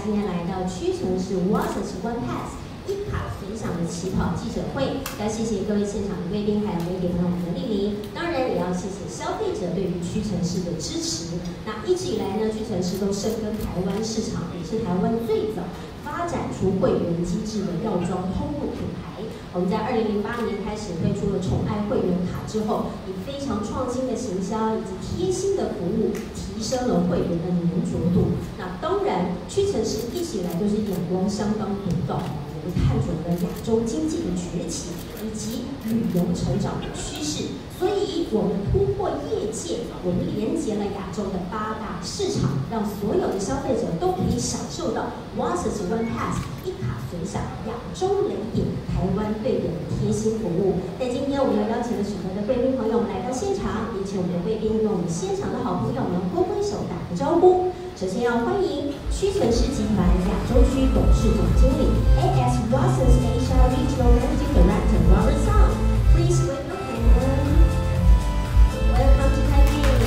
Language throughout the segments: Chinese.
今天来到屈臣氏 Watsons One Pass 一卡随想的起跑记者会，要谢谢各位现场的贵宾，还有媒体朋友们的莅临。当然也要谢谢消费者对于屈臣氏的支持。那一直以来呢，屈臣氏都深耕台湾市场，也是台湾最早发展出会员机制的药妆通路品牌。我们在2008年开始推出了宠爱会员卡之后，以非常创新的行销以及贴心的服务，提升了会员的粘着度。那当然，屈臣氏一直以来都是眼光相当独到。我们看准了亚洲经济的崛起以及旅游成长的趋势，所以我们突破业界，我们连接了亚洲的8大市场，让所有的消费者都可以享受到 Watsons One Pass 一卡随想亚洲雷点台湾对点的贴心服务。在今天，我们要邀请了许多的贵宾朋友们来到现场，也请我们的贵宾跟我们现场的好朋友们挥挥手打个招呼。首先要欢迎屈臣氏集团亚洲区董事总经理 AS Watsons Asia Regional Managing Director Robert Song. Please welcome him. Welcome to Taipei.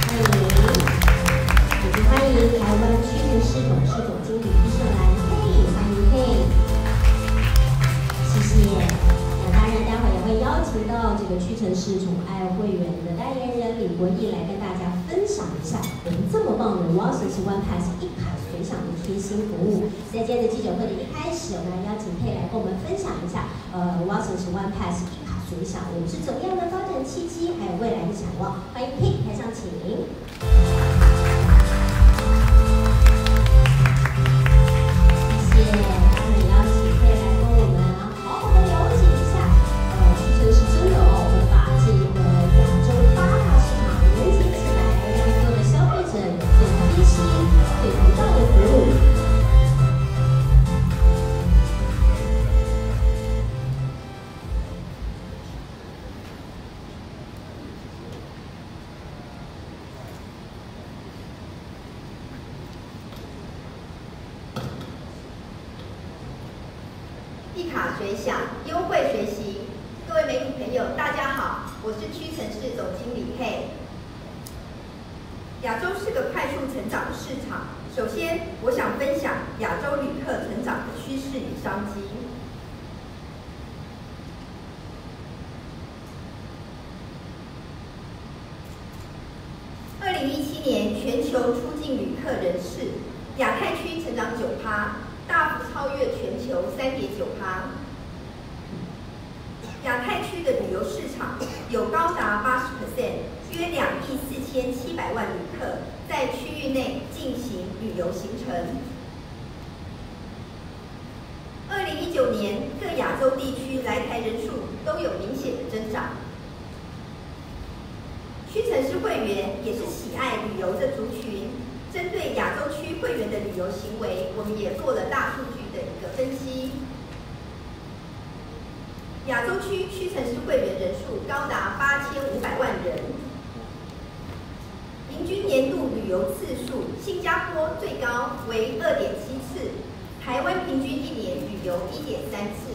欢迎台湾屈臣氏董事总经理李胜兰，欢迎嘿，谢谢。那当然，待会也会邀请到这个屈臣氏宠爱会员的代言人李国义来跟大家分享一下我们这么棒的 Watsons One Pass 一卡随想的贴心服务。在今天的记者会的一开始，我们来邀请佩来跟我们分享一下Watsons One Pass 一卡随想我们是怎么样的发展契机，还有未来的展望。欢迎佩台上请。 一卡随想，优惠随行。各位媒体朋友，大家好，我是屈臣氏总经理佩。亚洲是个快速成长的市场，首先我想分享亚洲旅客成长的趋势与商机。2017年全球出境旅客人次，亚太区成长9%。大幅超越全球3.9%。亚太区的旅游市场有高达80%，约2亿4700万旅客在区域内进行旅游行程。2019年各亚洲地区来台人数都有明显的增长。屈臣氏会员也是喜爱旅游的族群。针对亚洲区会员的旅游行为，我们也做了大数据的一个分析。亚洲区屈臣氏会员人数高达8500万人，平均年度旅游次数，新加坡最高为2.7次，台湾平均1年旅游1.3次。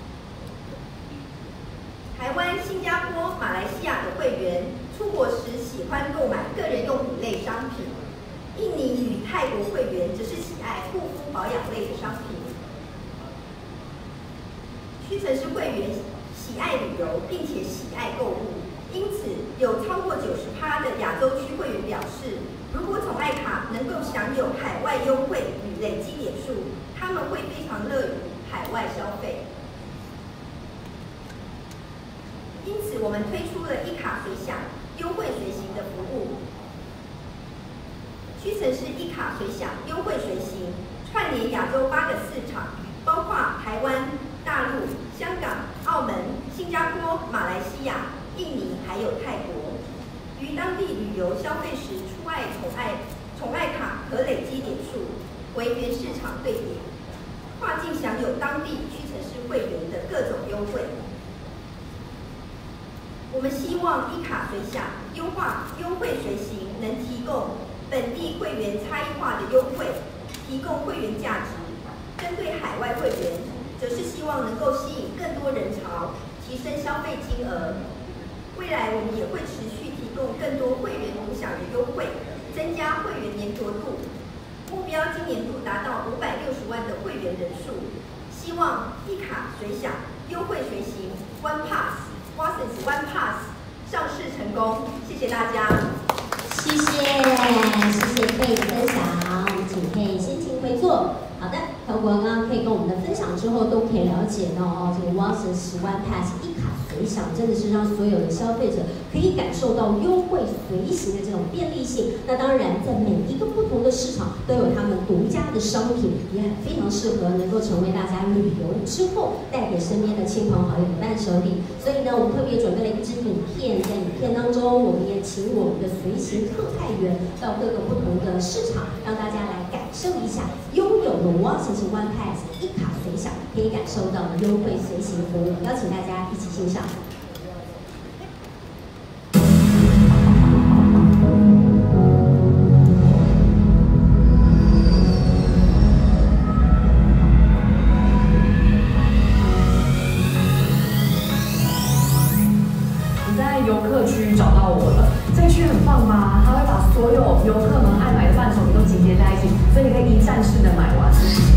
台湾、新加坡、马来西亚的会员出国时喜欢购买个人用品类商品。印尼与泰国会员则是喜爱护肤保养类的商品。屈臣氏会员喜爱旅游，并且喜爱购物，因此有超过90%的亚洲区会员表示，如果宠爱卡能够享有海外优惠与累积点数，他们会非常乐于海外消费。因此，我们推出了一卡随想、优惠随行的服务。屈臣氏一卡随想，优惠随行，串联亚洲8个市场，包括台湾、大陆、香港、澳门、新加坡、马来西亚、印尼，还有泰国。于当地旅游消费时出爱宠爱卡可累积点数，为原市场兑点，跨境享有当地屈臣氏会员的各种优惠。我们希望一卡随想、优惠随行能提供本地会员差异化的优惠，提供会员价值。针对海外会员，则是希望能够吸引更多人潮，提升消费金额。未来我们也会持续提供更多会员独享的优惠，增加会员粘着度。 目标今年度达到560万的会员人数，希望一卡随享优惠随行 One Pass、Watsons One Pass 上市成功，谢谢大家。 谢谢佩的分享，我们请佩先行回座。好的，透过刚刚可以跟我们的分享之后，都可以了解到哦，这个 Watsons One Pass 一卡随享，真的是让所有的消费者可以感受到优惠随行的这种便利性。那当然，在每一个不同的市场都有他们独家的商品，也非常适合能够成为大家旅游之后带给身边的亲朋好友的伴手礼。所以呢，我们特别准备了一支影片，在影片当中，我们也请我们的随行特派员到各个不同的市场，让大家来感受一下拥有的 Watsons One Pass 一卡随享可以感受到的优惠随行服务，邀请大家一起欣赏。 你在游客区找到我了，这个区很棒吧？它会把所有游客们爱买的伴手礼都集结在一起，所以你可以一站式的买完。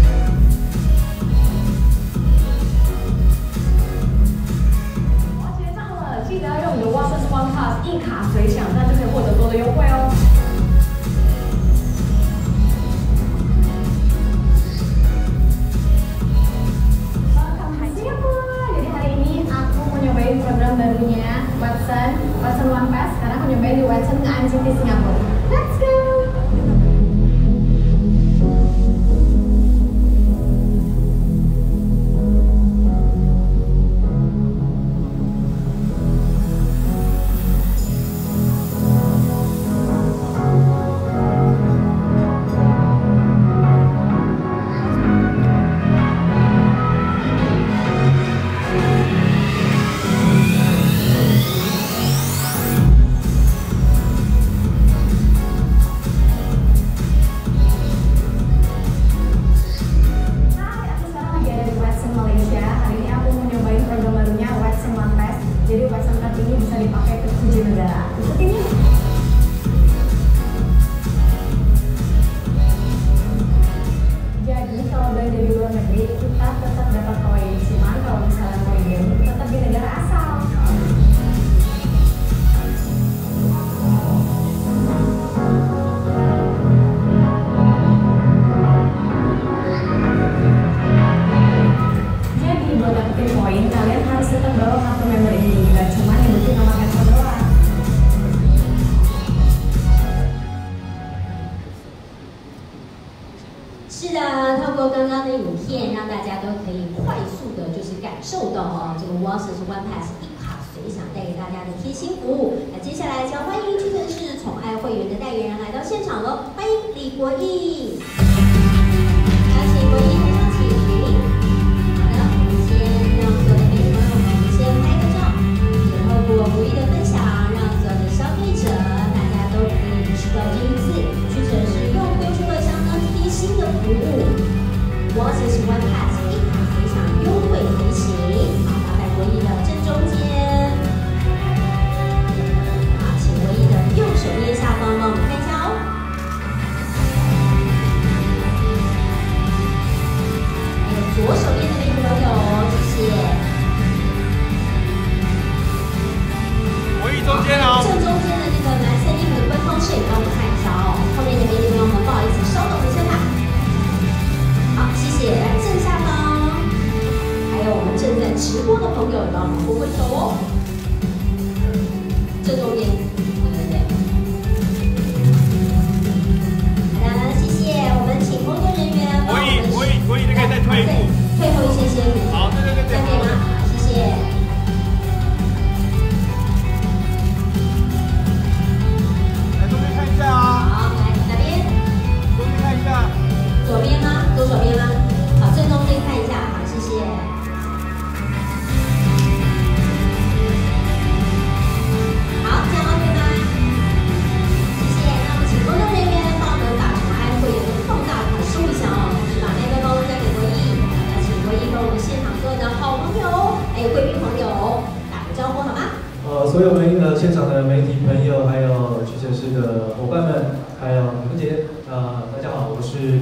我要结账了，记得要用你的 Watsons One Pass 一卡随享，这样就可以获得多的优惠哦。 Program barunya Watsons One Pass karena aku nyobain di Watsons Ngaan City Singapura. Let's go! Jadi Watsons Card ini bisa dipakai ke 7 negara. Ikutin yuk! Jadi kalau belanja di luar negeri kita tetap dapat poin, cuman kalau misalnya poinnya tetap di negara asal. Jadi buat dapetin poin kalian harus tetap bawa kartu member ini, gak cuma nyebutin nomor handphone doang. 是的，透过刚刚的影片，让大家都可以快速的，就是感受到哦，这个 Watsons One Pass 一卡随享带给大家的贴心服务。那接下来将欢迎屈臣氏宠爱会员的代言人来到现场了，欢迎李国义，邀请国义台上请。好的，我们先让所有的美女朋友们，我们先拍个照，也透过国义的分享，让所有的消费者大家都可以知道这一次屈臣氏又推出了相当贴心的服务 ，Watsons One Pass 一卡随享优惠随行。好，放在国义的正中间。好，请国义的右手边下方帮我们看一下哦。还有左手边的美女朋友，谢谢。 国义中间哦。 正中间的这个蓝色衣服的官方摄影，帮我们看一下哦。后面的美女朋友们，不好意思，稍等一下吧。好，谢谢。来正下方，还有我们正在直播的朋友，帮我们挥挥手哦。正中间，对。好的，谢谢。我们请工作人员帮我们。 国义，这个再退一步。 退后一些些。 好，对。 下面吗？好，谢谢。 来中间看一下啊。 好，来哪边？ 中间看一下。 左边吗？左手边吗？好，正中间看一下，好，谢谢。好，这样 OK 吗？谢谢。那我们请工作人员帮我们把宠爱会员的放大卡收一下哦，同时把那个包交给国义，要请国义跟我们现场所有的好朋友，还有贵宾朋友打个招呼好吗？ 所有现场的媒体朋友，还有屈臣氏的伙伴们，还有你们姐，大家好，我是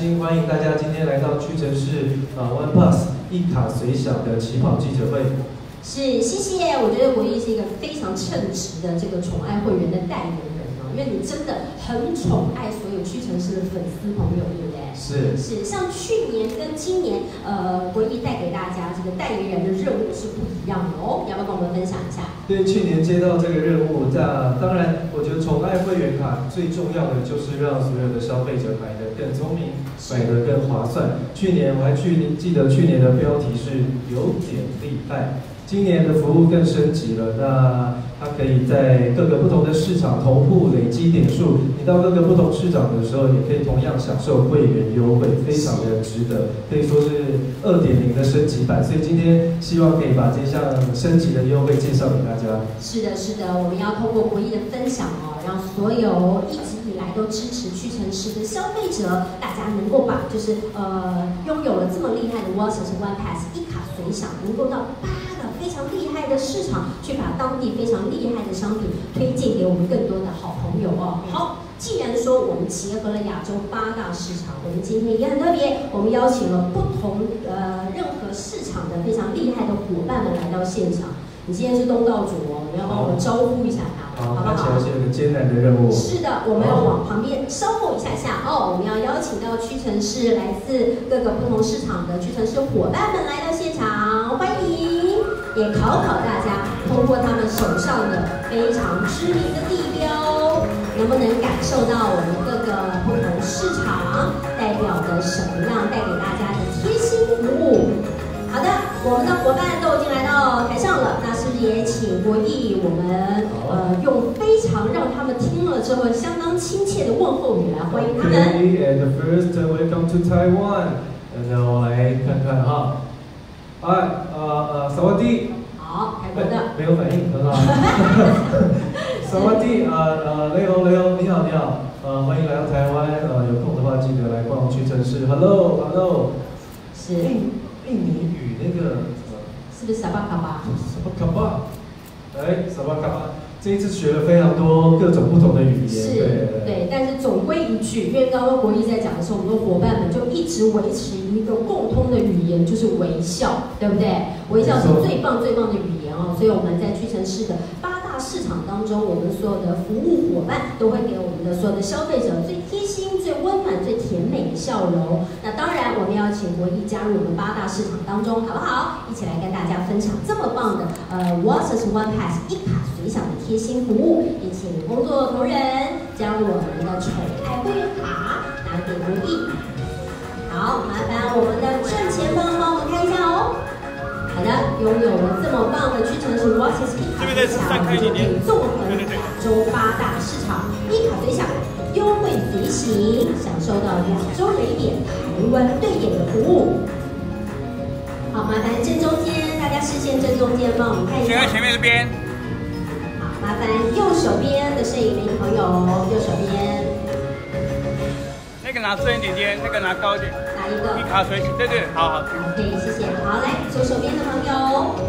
心欢迎大家今天来到屈臣氏One Pass 一卡随享的起跑记者会。 是，谢谢。我觉得国艺是一个非常称职的这个宠爱会员的代言人哦，因为你真的很宠爱所有屈臣氏的粉丝朋友，对不对？ 是。 像去年跟今年，国艺带给大家这个代言人的任务是不一样的哦，要不要跟我们分享一下？ 对，去年接到这个任务，当然，我觉得宠爱会员卡最重要的就是让所有的消费者买得更聪明，买得更划算。去年我还记得去年的标题是有点厉害。今年的服务更升级了，那它可以在各个不同的市场同步累积点数，你到各个不同市场的时候，也可以同样享受会员优惠，非常的值得，可以说是2.0的升级版。所以今天希望可以把这项升级的优惠介绍给大家。 是的，是的，我们要透过国艺的分享哦，让所有一直以来都支持屈臣氏的消费者，大家能够把拥有了这么厉害的 Waters One Pass 一卡随享，能够到8个非常厉害的市场，去把当地非常厉害的商品推荐给我们更多的好朋友哦。好，既然说我们结合了亚洲8大市场，我们今天也很特别，我们邀请了不同任何市场的非常厉害的伙伴们来到现场。你今天是东道主哦，你要帮我们招呼一下他，好不好？ 看起来是有个艰难的任务。 是的，我们要往旁边稍后一下下哦，我们要邀请到屈臣氏来自各个不同市场的屈臣氏伙伴们来到现场，欢迎！也考大家，通过他们手上的非常知名的地标，能不能感受到我们各个不同市场代表的什么样带给大家的贴心服务？好的，我们的伙伴都已经来到台上了，那是不是也请国艺我们用非常让他们听了之后相当亲切的问候语来欢迎他们。 Okay, and first welcome to Taiwan. 我来看看哈。萨瓦迪。好， 泰国的。 没有反应，很好。萨瓦迪，雷欧，你好。欢迎来到台湾，有空的话记得来逛屈臣氏。Hello。 是。 印尼语那个是不是萨巴卡巴？ 萨巴卡巴，这一次学了非常多各种不同的语言。 是，对，但是总归一句，因为刚刚国艺在讲的时候，我们的伙伴们就一直维持一个共通的语言，就是微笑，对不对？微笑是最棒的语言哦，所以我们在屈臣氏的8大市场当中，我们所有的服务伙伴都会给我们的所有的消费者最贴心、最温暖、最甜美的笑容。那当然，我们要请国艺加入我们8大市场当中，好不好？一起来跟大家分享这么棒的Waters One Pass 一卡随享的贴心服务，也请工作同仁加入我们的宠爱会员卡，拿给国艺。好，麻烦我们的正前方帮我们看一下哦。好的，拥有了这么棒的屈臣氏 Waters 一卡随享，我们就可以纵横亚洲8大市场，一卡随享，优惠随行，享受到亚洲雷点、台湾对点的服务。好，麻烦正中间，大家视线正中间帮我们看一下。 先在前面这边。 好，麻烦右手边的摄影媒体朋友，右手边。 那个拿深一点点，那个拿高一点。 哪一个？ 一卡随行，对，好。 可以，谢谢。好，来左手边的朋友。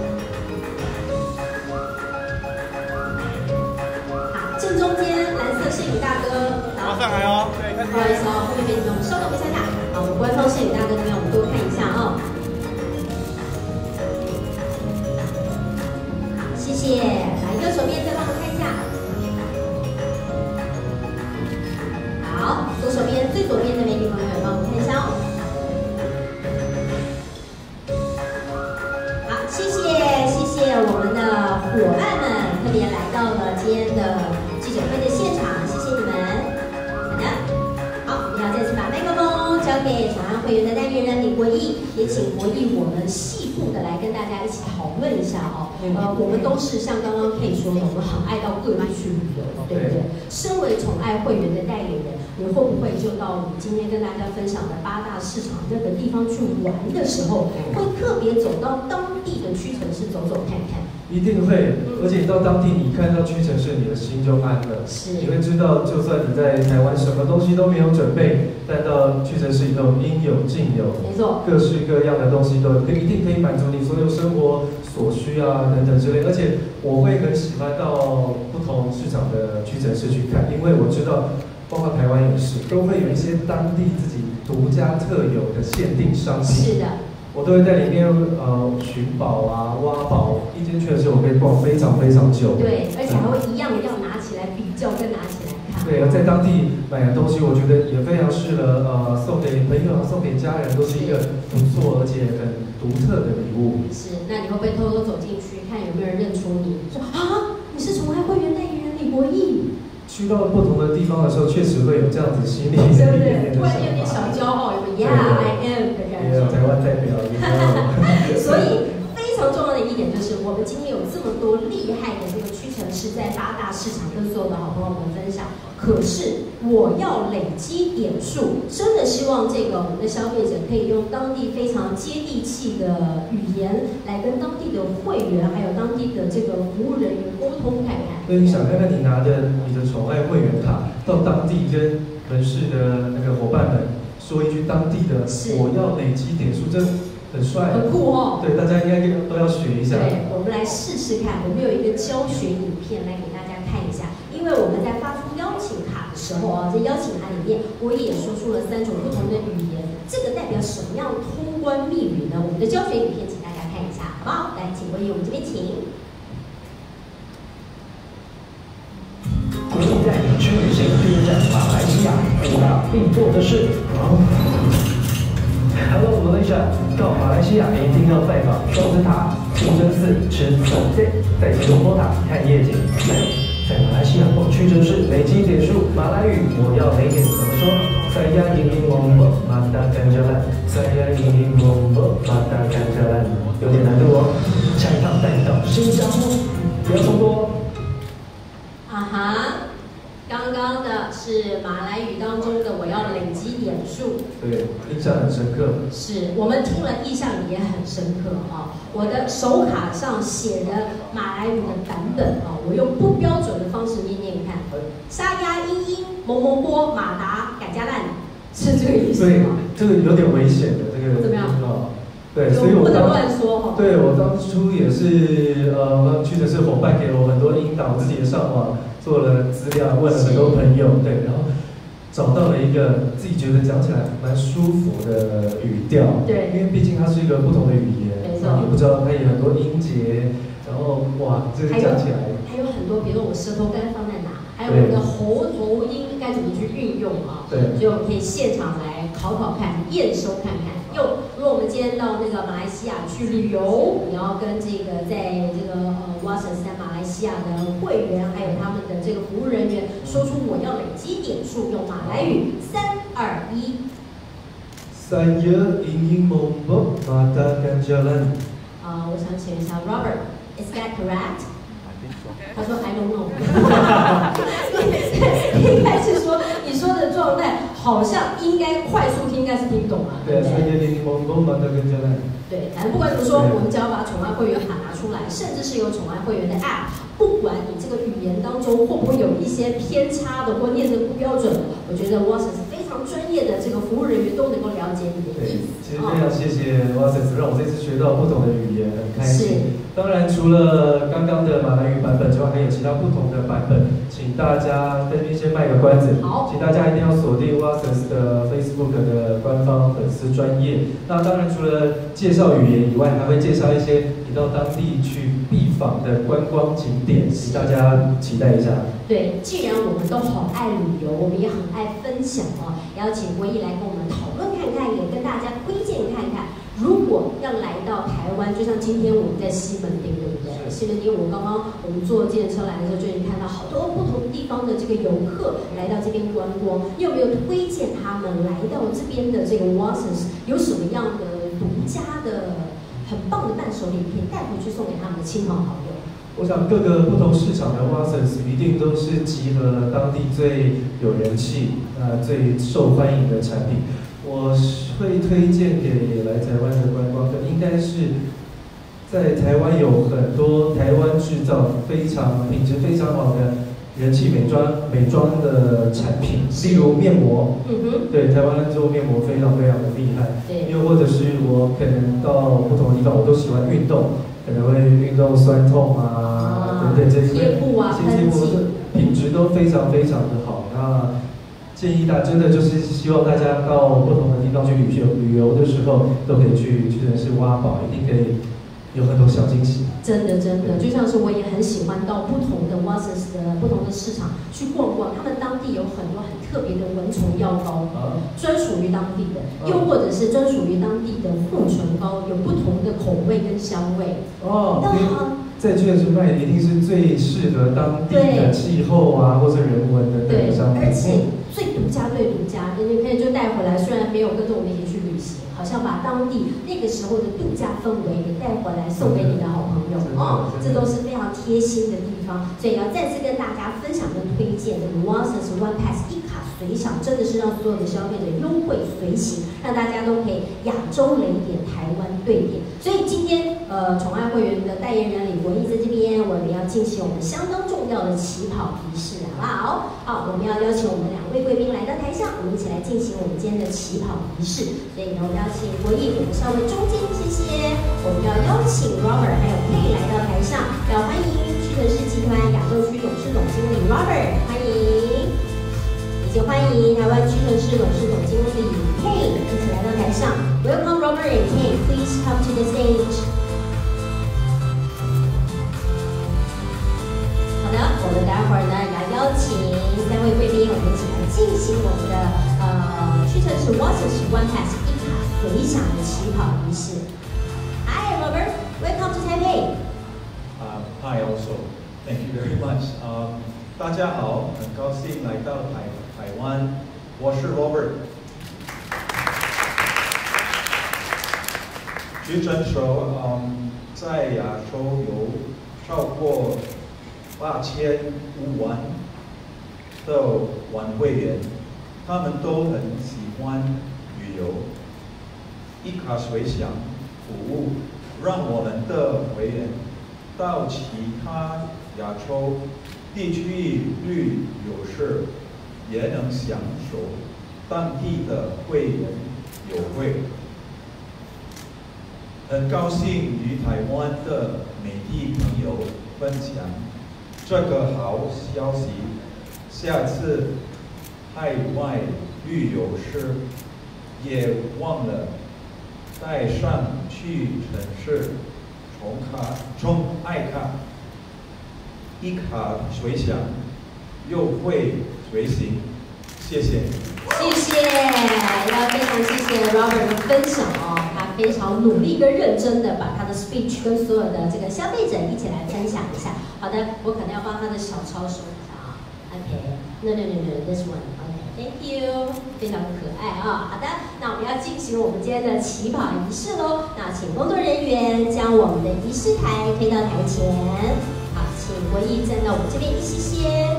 好，正中间蓝色摄影大哥。 马上来哦。对，看。 不好意思哦，后面媒体朋友稍等一下下。好，我们官方摄影大哥这边我们多看一下哦。好，谢谢。来右手边再帮我们看一下。好，左手边最左边的媒体朋友也帮我们看一下哦。好，谢谢我们的伙伴们特别来到了今天的记者会的现场，谢谢你们。好的，好，我们要再次把麦克风交给宠爱会员的代言人李国艺，也请国艺我们细部的来跟大家一起讨论一下哦。我们都是像刚刚K说的，我们很爱到各地去旅游，对不对？身为宠爱会员的代言人，你会不会就到我们今天跟大家分享的8大市场那个地方去玩的时候，会特别走到当地的屈臣氏走走看看？ 一定会，而且到当地你看到屈臣氏，你的心就安了。 是， 你会知道，就算你在台湾什么东西都没有准备，但到屈臣氏以后应有尽有， 没错， 各式各样的东西都一定可以满足你所有生活所需啊等等之类。而且我会很喜欢到不同市场的屈臣氏去看，因为我知道包括台湾也是，都会有一些当地自己独家特有的限定商品。 是的。 我都会在里面寻宝啊、挖宝，一间确实我可以逛非常非常久。 对，而且还会一样要拿起来比较跟拿起来看。 对，在当地买的东西，我觉得也非常适合送给朋友、送给家人，都是一个不错而且很独特的礼物。 是，那你会不会偷偷走进去看有没有人认出你？说啊，你是宠爱会员代言人李博义。 去到不同的地方的时候，确实会有这样子心里的对不对？ 一点点的突然有点小骄傲，有个 Yeah I am 的感觉。 也有台湾代表， 所以非常重要的一点就是，我们今天有这么多厉害的这个屈臣氏在8大市场跟所有的好朋友们分享。可是我要累积点数，真的希望这个我们的消费者可以用当地非常接地气的语言来跟当地的会员还有当地的这个服务人员沟通看看。 所以你想看看你拿着你的宠爱会员卡到当地跟门市的那个伙伴们说一句当地的我要累积点数，这很帅， 很酷哦。 对，大家应该都要学一下。 对，我们来试试看，我们有一个教学影片来给大家看一下。因为我们在发出邀请卡的时候啊，在邀请函里面我也说出了3种不同的语言，这个代表什么样通关密语呢？我们的教学影片请大家看一下，好不好？来，请国义，我们这边请。 国际代理区旅行第一站马来西亚，5大必做的事。Hello Malaysia， 到马来西亚一定要拜访双子塔、清真寺、吃早餐，再去龙坡塔看夜景。还有，在马来西亚逛屈臣氏累积点数，马来语我要累点怎么说？Saya ingin mempermatakan jalan， Saya ingin mempermatakan jalan， 有点难度哦。下一趟带你到新加坡，不要错过哦。 啊哈，刚刚的是马来语当中的我要累积点数。 对，印象很深刻。 是我们听了印象也很深刻啊。我的手卡上写的马来语的版本啊，我用不标准的方式念念看。沙鸭英英某某波马达改加烂，是这个意思吗？ 对，这个有点危险的，这个怎么样？ 对，所以我不能乱说哈。 对，我当初也是屈臣氏伙伴给我很多引导，自己也上网做了资料，问了很多朋友，对，然后找到了一个自己觉得讲起来蛮舒服的语调。 对， 因为毕竟它是一个不同的语言， 没错， 也不知道它有很多音节，然后哇，这个讲起来还有很多，比如说我舌头该放在哪，还有我的喉头音该怎么去运用啊？ 对， 所以我们可以现场来考看，验收看看。如果我们今天到那个马来西亚去旅游，你要跟这个在这个Watsons 在马来西亚的会员，还有他们的这个服务人员，说出我要累积点数，用马来语3、2、1。 Saya ingin mempermatakan jalan。 我想请问一下 Robert，is that correct？ 他说 I don't know。应该是说你说的状态好像应该快速听，应该是听懂了。 对，所以你蒙把它跟下来。 对，反正不管怎么说，我们只要把宠爱会员卡拿出来，甚至是有宠爱会员的 App， 不管你这个语言当中会不会有一些偏差的或念得不标准的，我觉得 Watsons 非常专业的这个服务人员都能够了解你的意思。 其实非常谢谢 Watsons 让我这次学到不同的语言，很开心。当然，除了刚刚的马来语版本之外，还有其他不同的版本，请大家在这边先卖个关子。 好， 请大家一定要锁定 Watsons 的 Facebook 的官方粉丝专页。那当然，除了介绍语言以外，还会介绍一些你到当地去必访的观光景点，请大家期待一下。 对，既然我们都很爱旅游，我们也很爱分享啊，邀请国义来跟我们讨论看看，也跟大家推荐看看。如果要来到台湾，就像今天我们在西门町，对不对？西门町，我们坐计程车来的时候，就已经看到好多不同地方的这个游客来到这边观光。你有没有推荐他们来到这边的这个 Watsons 有什么样的独家的、很棒的伴手礼可以带回去送给他们的亲朋好友？ 我想各个不同市场的 Watsons 一定都是集合了当地最有人气、最受欢迎的产品。我会推荐给来台湾的观光客，应该是在台湾有很多台湾制造非常品质非常好的人气美妆的产品，例如面膜。对，台湾做面膜非常非常的厉害。对，又或者是我可能到不同的地方，我都喜欢运动，可能会运动酸痛啊，对，这些贴布啊，这些贴布品质都非常非常的好。那建议真的就是希望大家到不同的地方去旅游的时候，都可以去屈臣氏挖宝，一定可以有很多小惊喜。 真的，就像是我也很喜欢到不同的 Watsons 的不同的市场去逛逛，他们当地有很多很特别的蚊虫药膏，专属于当地的，又或者是专属于当地的护唇膏，有不同的口味跟香味。 在屈臣氏卖的一定是最适合当地的气候啊，或是人文的那个商品。 而且最独家，你可以就带回来，虽然没有跟着我们一起去旅行，好像把当地那个时候的度假氛围给带回来，送给你的好朋友这都是非常贴心的地方。所以要再次跟大家分享跟推荐这个 Watsons One Pass 一卡随享，真的是让所有的消费者优惠随行，让大家都可以亚洲雷点，台湾兑点。所以今天宠爱会员的代言人李国义在这边，我们要进行我们相当重要的起跑仪式，好不好？好，我们要邀请我们2位贵宾来到台上，我们一起来进行我们今天的起跑仪式。所以呢，我们要请国义，我们稍微中间，谢谢。我们要邀请 Robert 还有 Kay 来到台上，要欢迎屈臣氏集团亚洲区董事总经理 Robert， 欢迎，以及欢迎台湾屈臣氏董事总经理 Kay 一起来到台上。Welcome Robert and Kay, please come to the stage. 好的，我们待会儿呢要邀请3位贵宾，我们一起来进行我们的屈臣氏 Watsons One Pass 一卡随享的起跑仪式。Hi Robert, welcome to Taipei. Hi also, thank you very much. 大家好，很高兴来到台湾，我是 Robert。屈臣氏在亚洲有超过8500万的会员，他们都很喜欢旅游。一卡随享服务让我们的会员到其他亚洲地区旅游时，也能享受当地的会员优惠。很高兴与台湾的媒体朋友分享这个好消息。下次海外旅游时，也忘了带上屈臣氏宠爱卡，一卡随享，优惠随行。谢谢。 谢谢，要非常谢谢 Robert 的分享他非常努力跟认真的把他的 speech 跟所有的这个消费者一起来分享一下。好的，我可能要帮他的小抄收一下OK, no, this one. OK, thank you， 非常可爱好的，那我们要进行我们今天的起跑仪式喽。那请工作人员将我们的仪式台推到台前。好，请国义站到我们这边一些。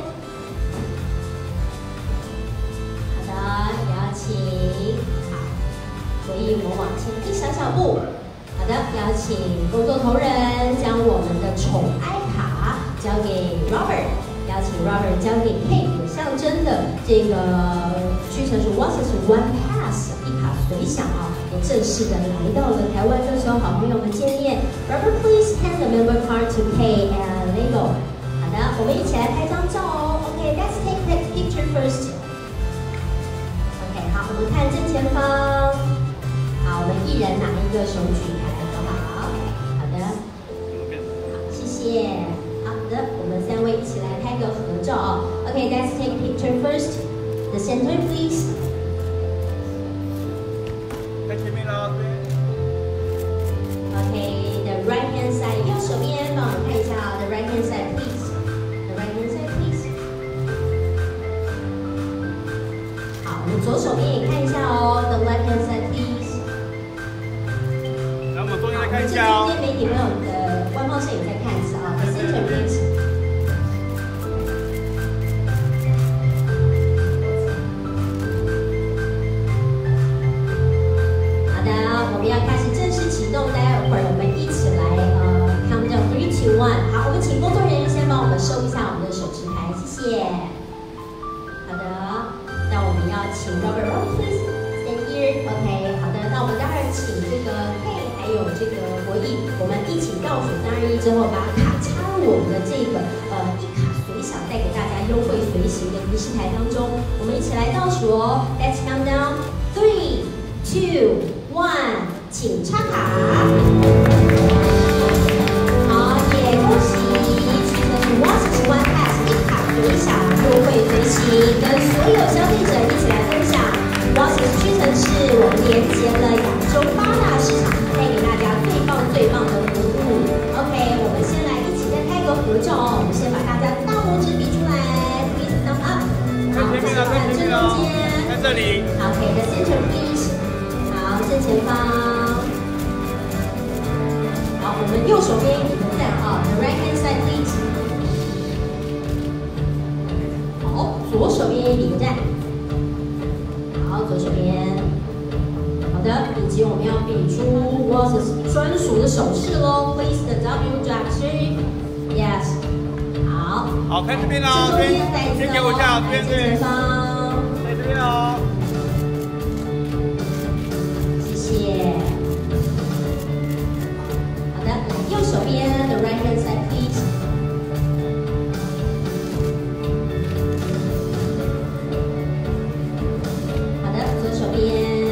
请国义，我们往前一小步。好的，邀请工作同仁将我们的宠爱卡交给 Robert， 邀请 Robert 交给 Kay， 有象征的这个屈臣氏 Watsons One Pass 一卡随享也正式的来到了台湾，跟所有好朋友们见面。Robert, please hand the member card to Kay and Lego。好的，我们一起来拍张照OK, let's take that picture first。好，我们看正前方。好，我们一人拿一个手举牌，好不好？好的，好，谢谢。好的，我们3位一起来拍个合照OK, let's take picture first. The center, please. 在前面啦，对。 OK, the right hand side， 右手边帮我们看一下The right hand side, please. The right hand side, please. 好，我们左手边也看一下The left hand side, please. 然后我们中间再看一下今天媒体朋友的官方摄影再看一次The center, please. 好的，我们要开始正式启动，待会儿我们一起来count down 3, 2, 1。好，我们请工作人员先帮我们收一下我们的手持牌，谢谢。好的。那我们要请 Robert, please stand here. OK, 好的。那我们待会儿请这个 Kay 还有这个国义，我们一起倒数3、2、1之后，把卡插入我们的这个一卡随享，带给大家优惠随行的仪式台当中，我们一起来倒数哦 ，Let's count down 3, 2, 1， 请插卡。好，也恭喜屈臣氏 Watsons One Pass 一卡回享优惠随行，跟所有消费者一起来分享 Watsons 屈臣氏我们连接了亚洲8大市场，带给大家最棒的服务。OK， 我们先来一起再拍个合照哦，我们先把大家大拇指比出来 ，please thumb up。好，再看正中间， 在这里。 OK， the center please。好，正前方。好，我们右手边比个赞啊 ，the right hand side please。好，左手边比个赞。好，左手边。好的，以及我们要比出 Watsons 专属的手势喽 ，Please the W gesture，Yes。好， 好，看这边哦，先给我一下，这边对，在这边哦。 谢谢。好的，右手边 the right hand side please。好的，左手边。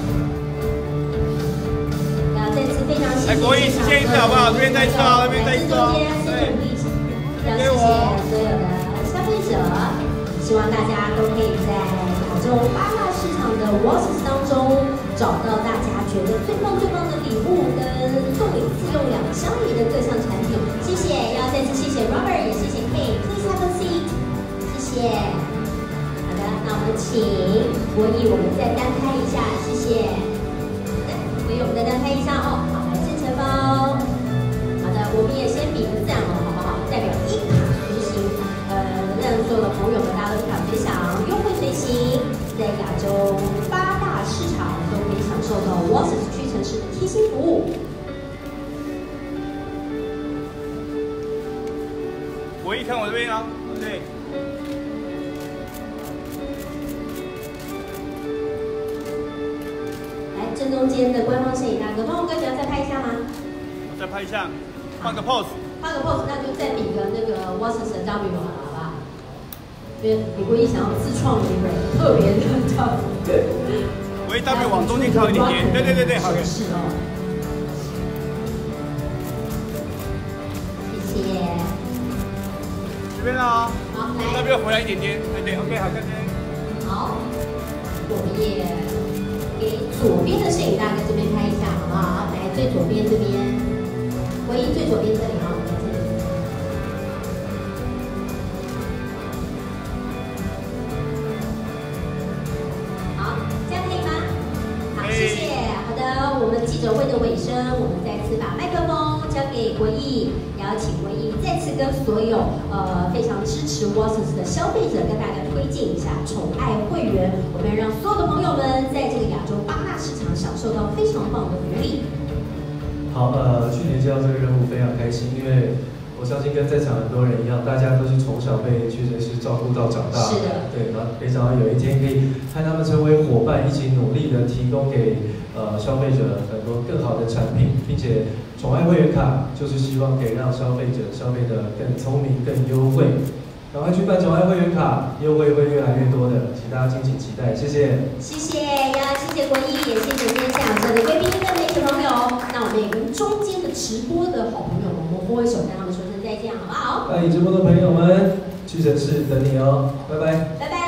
来，国艺实现一次好不好？这边再一次哦，这边再一次哦。对， 要谢谢所有的消费者，希望大家都可以在亚洲8大市场的 Watsons 当中找到大家觉得最棒的礼物跟送礼自用2相宜的各项产品。谢谢，要再次谢谢 Robert， 也谢谢 Kate，Please have a seat， 谢谢。好的，那我们请国艺，我们再单拍一下，谢谢。所以我们再单拍一下哦，好，来正前方。好的，我们也先比个赞哦，好不好？代表一卡随行，让所有的朋友们大家都一卡随享，优惠随行，在亚洲8大市场都可以享受到 Watsons 屈臣氏的贴心服务。 国艺看我这边啊，对。 正中间的官方摄影大哥，方哥，你要再拍一下吗？ 我再拍一下，换个 pose。 换个 pose， 那就再比个那个 Watsons 的 W 好了，好不好？因为李国毅想要自创一个特别的 W。 我 W 往中间靠一点点，对，好。 是哦。谢谢。 这边哦。 好，来。 W 回来一点点，对 ，OK， 好，看这边。 好，我们也。给左边的摄影大哥这边拍一下，好不好？来，最左边这边，唯一最左边这里啊，在这里。好，这样可以吗？好，谢谢。好的，我们记者会的尾声，我们再次把麦克风交给国艺，邀请国艺再次跟所有非常支持 Watsons 的消费者跟大家推荐一下宠爱会员，我们让所有的朋友们在这个亚洲8大市场享受到非常棒的福利。 好，去年接到这个任务非常开心，因为我相信跟在场很多人一样，大家都是从小被屈臣氏照顾到长大。 是的。对， 然后没想到有一天可以和他们成为伙伴，一起努力的提供给消费者很多更好的产品，并且宠爱会员卡就是希望可以让消费者消费得更聪明、更优惠。赶快去办宠爱会员卡，优惠会越来越多的，请大家敬请期待，谢谢。 谢谢呀，谢谢国艺，也谢谢今天现场所有的贵宾跟媒体朋友。那我们也跟中间的直播的好朋友们，我们握一手跟他们说声再见，好不好？ 欢迎直播的朋友们，屈臣氏等你哦，拜拜。 拜拜。